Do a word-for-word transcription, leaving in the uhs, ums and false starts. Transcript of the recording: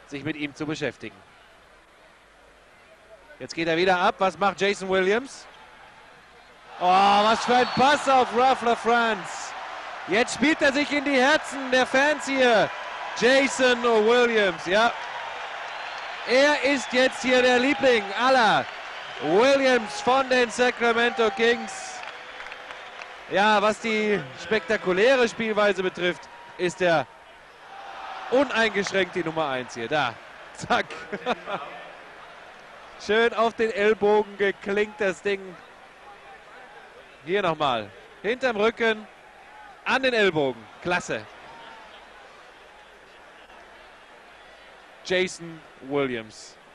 sich mit ihm zu beschäftigen. Jetzt geht er wieder ab. Was macht Jason Williams? Oh, was für ein Pass auf Ralph LaFrance. Jetzt spielt er sich in die Herzen der Fans hier. Jason Williams, ja. Er ist jetzt hier der Liebling aller. Williams von den Sacramento Kings. Ja, was die spektakuläre Spielweise betrifft, ist er uneingeschränkt die Nummer eins hier. Da, zack. Schön auf den Ellbogen geklingt das Ding. Hier nochmal. Hinterm Rücken, an den Ellbogen. Klasse. Jason Williams.